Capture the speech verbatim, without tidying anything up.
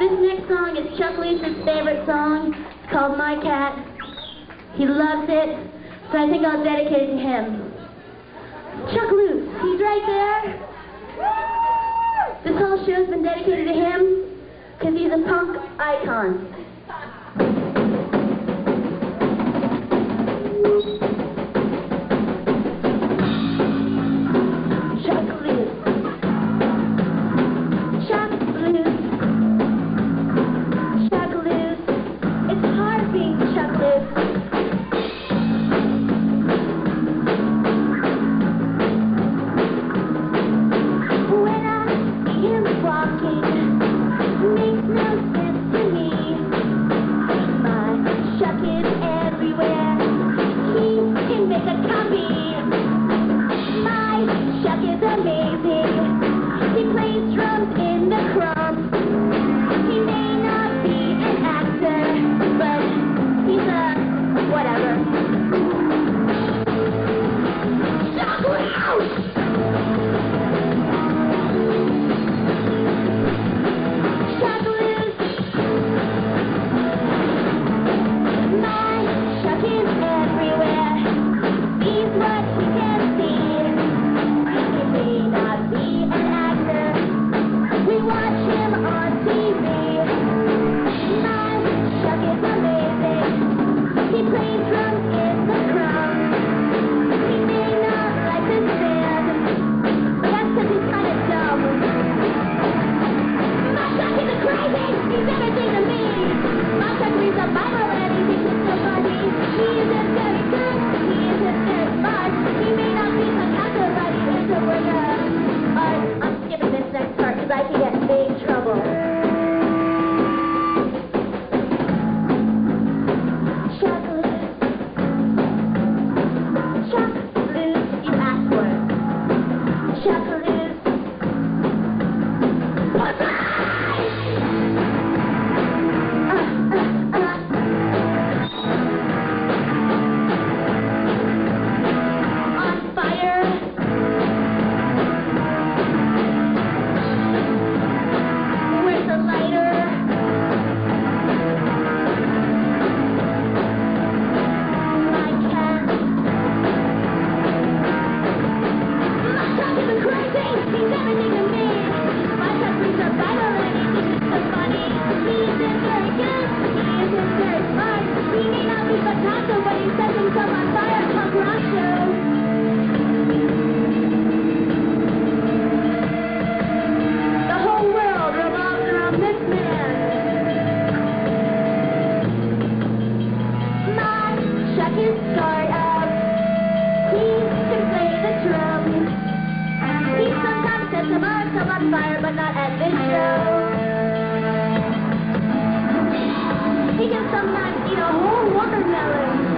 This next song is Chuck Leese's favorite song. It's called My Cat. He loves it, so I think I'll dedicate it to him. Chuck Loose, he's right there. This whole show's been dedicated to him because he's a punk icon. Fire, but not at this show. He can sometimes eat a whole watermelon.